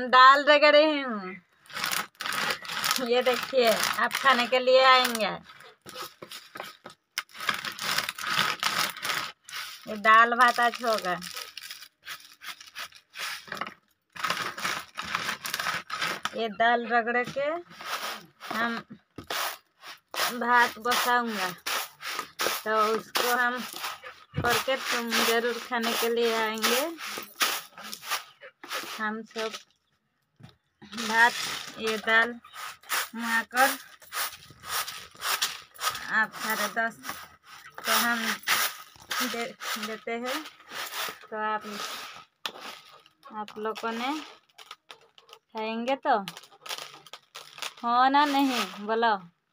हम दाल रगड़े हूँ। ये देखिए, आप खाने के लिए आएंगे। ये दाल भात आज होगा। ये दाल रगड़ के हम भात बसाऊंगा, तो उसको हम करके तुम जरूर खाने के लिए आएंगे। हम सब भात ये दाल बनाकर आप साढ़े 10 तो हम देते हैं, तो आप लोगों ने खाएंगे तो हो ना नहीं बोलो।